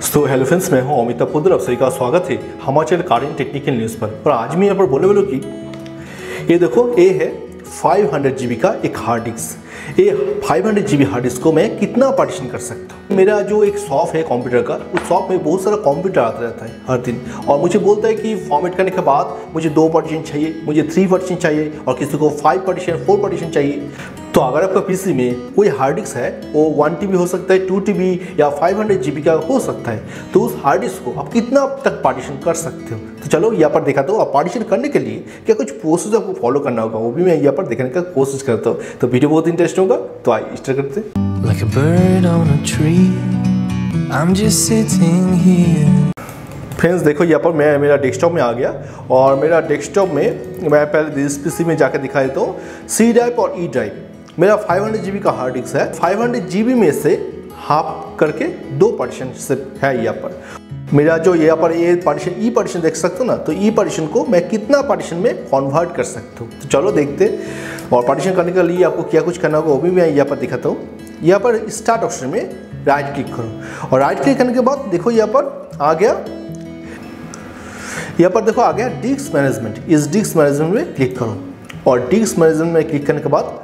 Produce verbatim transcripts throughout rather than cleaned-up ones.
So hello friends, मैं हूं अमिताभ पोद्दार। आप सभी का स्वागत है हमारे channel car and technical news पर। और आज मैं यहाँ पर बोलने वालों की ये देखो, ये है फाइव हंड्रेड जी बी का एक हार्ड डिस्क। ये five hundred G B hard disk को मैं कितना पार्टीशन कर सकता हूँ। मेरा जो एक शॉप है कंप्यूटर का, उस शॉप में बहुत सारा कंप्यूटर आता रहता है हर दिन, और मुझे बोलता है कि फॉर्मेट करने के बाद मुझे दो पार्टीशन चाहिए, मुझे थ्री पार्टीशन चाहिए, और किसी को फाइव पार्टीशन फोर पार्टीशन चाहिए। तो अगर आपका पीसी में कोई हार्ड डिस्क है, वो वन टी बी हो सकता है, टू टी बी या फाइव हंड्रेड जी बी का हो सकता है, तो उस हार्ड डिस्क को आप कितना तक पार्टीशन कर सकते हो। तो चलो यहाँ पर दिखाता हूँ। आप पार्टीशन करने के लिए क्या कुछ प्रोसेस आपको फॉलो करना होगा, वो भी मैं यहाँ पर देखने का कोशिश करता हूँ। तो वीडियो बहुत इंटरेस्टिंग होगा, तो आइए स्टार्ट करते हैं। Like a bird on a tree, I'm just sitting here. Friends देखो, यहाँ पर मैं मेरा डेस्कटॉप में आ गया, और मेरा डेस्कटॉप में मैं पहले इस पीसी में जाकर दिखा देता हूँ। सी ड्राइव और ई ड्राइव मेरा फाइव हंड्रेड जी बी का हार्ड डिस्क है। फाइव हंड्रेड जी बी में से हाफ करके दो पार्टीशन से है यहाँ पर मेरा जो यहाँ पर ये पार्टीशन ई पार्टीशन देख सकते हो ना, तो ई पार्टीशन को मैं कितना पार्टीशन में कन्वर्ट कर सकता हूँ। तो चलो देखते हैं। और पार्टीशन करने के लिए आपको क्या कुछ करना होगा वो भी मैं यहाँ पर दिखाता हूँ। यहाँ पर स्टार्ट ऑप्शन में राइट क्लिक करो, और राइट क्लिक करने के बाद देखो यहाँ पर आ गया, यहाँ पर देखो आ गया डिस्क मैनेजमेंट। इस डिस्क मैनेजमेंट में क्लिक करो, और डिस्क मैनेजमेंट में क्लिक करने के बाद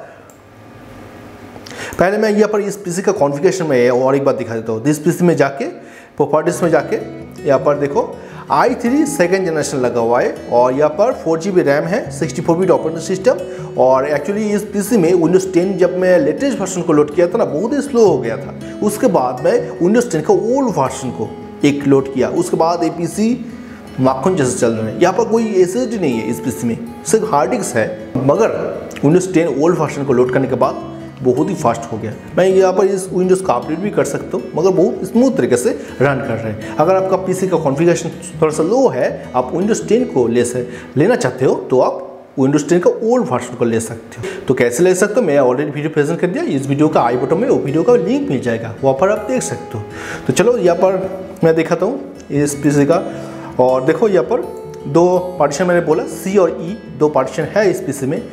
पहले मैं यहाँ पर इस पीसी का कॉन्फ़िगरेशन में और एक बात दिखा देता हूँ। इस पीसी में जाके प्रॉपर्टीज में जाके यहाँ पर देखो आई थ्री सेकेंड जनरेशन लगा हुआ है, और यहाँ पर फोर जी बी रैम है, sixty four bit operating system. और एक्चुअली इस पीसी में विंडोज़ टेन जब मैं लेटेस्ट वर्जन को लोड किया था ना, बहुत ही स्लो हो गया था। उसके बाद मैं विंडोज़ टेन का ओल्ड वर्जन को एक लोड किया, उसके बाद ये पीसी माखन जैसे चल रहे हैं। यहाँ पर कोई एसएसडी नहीं है इस पीसी में, सिर्फ हार्ड डिस्क है, मगर विंडोज़ टेन ओल्ड वर्जन को लोड करने के बाद बहुत ही फास्ट हो गया। मैं यहाँ पर इस विंडोज़ का अपडेट भी कर सकता हूँ, मगर बहुत स्मूथ तरीके से रन कर रहे हैं। अगर आपका पीसी का कॉन्फ़िगरेशन थोड़ा सा लो है, आप विंडोज़ टेन को ले से लेना चाहते हो, तो आप विंडोज़ टेन का ओल्ड वर्जन को ले सकते हो। तो कैसे ले सकते हो, मैं ऑलरेडी वीडियो प्रेजेंट कर दिया। इस वीडियो का आई बटन में वो वीडियो का लिंक मिल जाएगा, वहाँ पर आप देख सकते हो। तो चलो यहाँ पर मैं दिखाता हूँ इस पीसी का। और देखो यहाँ पर दो पार्टीशन मैंने बोला, सी और ई दो पार्टीशन है इस पीसी में।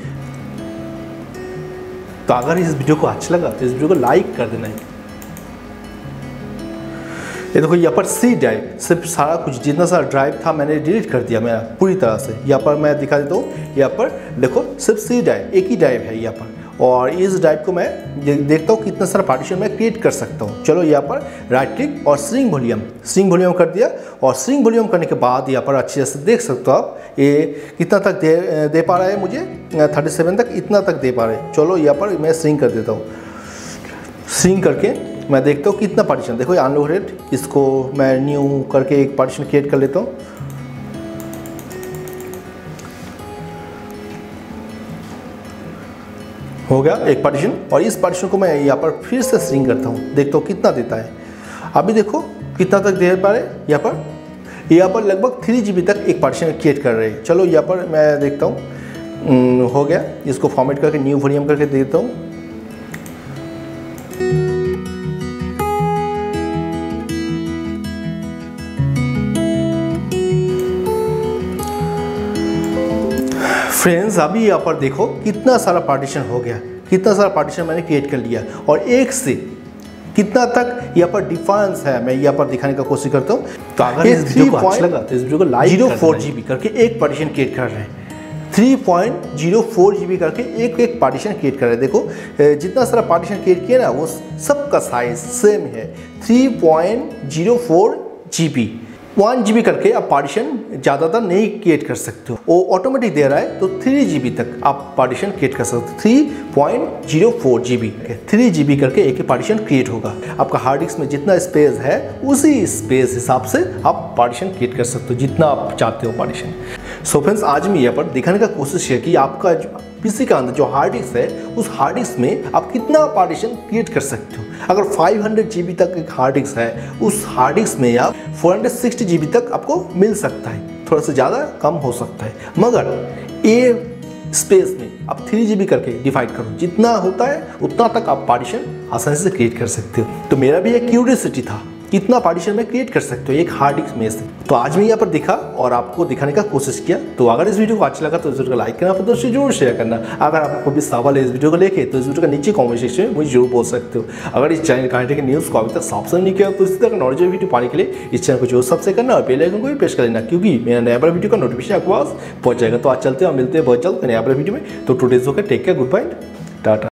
तो अगर इस वीडियो को अच्छा लगा तो इस वीडियो को लाइक कर देना है। ये देखो यहाँ पर सी ड्राइव, सिर्फ सारा कुछ जितना सारा ड्राइव था मैंने डिलीट कर दिया मेरा पूरी तरह से। यहाँ पर मैं दिखा देता हूँ, यहाँ पर देखो सिर्फ सी ड्राइव, एक ही ड्राइव है यहाँ पर। और इस ड्राइव को मैं देखता हूँ कितना सारा पार्टीशन मैं क्रिएट कर सकता हूँ। चलो यहाँ पर राइट क्लिक और स्ट्रिंग वॉल्यूम स्ट्रिंग वॉल्यूम कर दिया, और स्ट्रिंग वॉल्यूम करने के बाद यहाँ पर अच्छे से देख सकते हो आप ये कितना तक दे दे पा रहा है, मुझे थर्टी सेवन तक इतना तक दे पा रहे हैं। चलो यहाँ पर मैं स्ट्रिंग कर देता हूँ। स्ट्रिंग करके मैं देखता हूँ कितना पार्टीशन। देखो अनलोडेड, इसको मैं न्यू करके एक पार्टीशन क्रिएट कर लेता हूँ। हो गया एक पार्टीशन, और इस पार्टीशन को मैं यहाँ पर फिर से स्ट्रिंग करता हूँ, देखता हूँ कितना देता है। अभी देखो कितना तक दे पा रहे यहाँ पर यहाँ पर लगभग थ्री जी बी तक एक पार्टीशन क्रिएट कर रहे हैं। चलो यहाँ पर मैं देखता हूँ हो गया, इसको फॉर्मेट करके न्यू वॉल्यूम करके देता हूँ। फ्रेंड्स अभी यहाँ पर देखो कितना सारा पार्टीशन हो गया, कितना सारा पार्टीशन मैंने क्रिएट कर लिया, और एक से कितना तक यहाँ पर डिफरेंस है मैं यहाँ पर दिखाने का कोशिश करता हूँ। तो अगर इस वीडियो को अच्छा लगा तो इस वीडियो को like zero four G B करके एक पार्टीशन क्रिएट कर रहे हैं। Three point zero four G B करके एक एक पार्टीशन क्रिएट कर रहे हैं। देखो जितना सारा पार्टीशन क्रिएट किया ना, वो सबका साइज सेम है, three point zero four G B. One G B करके आप पार्टीशन ज़्यादातर नहीं क्रिएट कर सकते हो, वो ऑटोमेटिक दे रहा है। तो थ्री जी बी तक आप पार्टीशन क्रिएट कर सकते हो। Three point zero four G B three G B करके एक ही पार्टीशन क्रिएट होगा। आपका हार्ड डिस्क में जितना स्पेस है उसी स्पेस हिसाब से आप पार्टीशन क्रिएट कर सकते हो, जितना आप चाहते हो पार्टीशन। सो फ्रेंड्स आज मैं यहाँ पर दिखाने का कोशिश है कि आपका पीसी का अंदर जो हार्ड डिस्क है, उस हार्ड डिस्क में आप कितना पार्टीशन क्रिएट कर सकते हो। अगर फाइव हंड्रेड जी बी तक एक हार्ड डिस्क है, उस हार्ड डिस्क में आप four hundred sixty G B तक आपको मिल सकता है, थोड़ा सा ज़्यादा कम हो सकता है, मगर ये स्पेस में आप थ्री जी बी करके डिवाइड करो, जितना होता है उतना तक आप पार्टीशन आसानी से क्रिएट कर सकते हो। तो मेरा भी एक क्यूरियोसिटी था कितना पार्टीशन में क्रिएट कर सकते हो एक हार्ड डिस्क में से। तो आज मैं यहाँ पर दिखा और आपको दिखाने का कोशिश किया। तो अगर इस वीडियो को अच्छा लगा तो इस वीडियो को लाइक करना, अपने दोस्तों जरूर शेयर करना। अगर आपको भी सवाल है इस वीडियो को लेके तो इस वीडियो का नीचे कमेंट सेक्शन में मुझे जरूर बोल सकते हो। अगर इस चैनल कनेक्ट के न्यूज़ को अभी तक सब्सक्राइब नहीं किया तो इसी तरह नॉलेज वीडियो पाने के लिए इस चैनल को जरूर सब्सक्राइब करना और बेल आइकन को भी प्रेस कर लेना, क्योंकि मेरा नया बड़ा वीडियो का नोटिफिकेशन आपके पास पहुंच जाएगा। तो आज चलते हैं और मिलते हैं बहुत जल्द नया बड़ा वीडियो में। तो टुडेज होकर take care, good bye, Tata.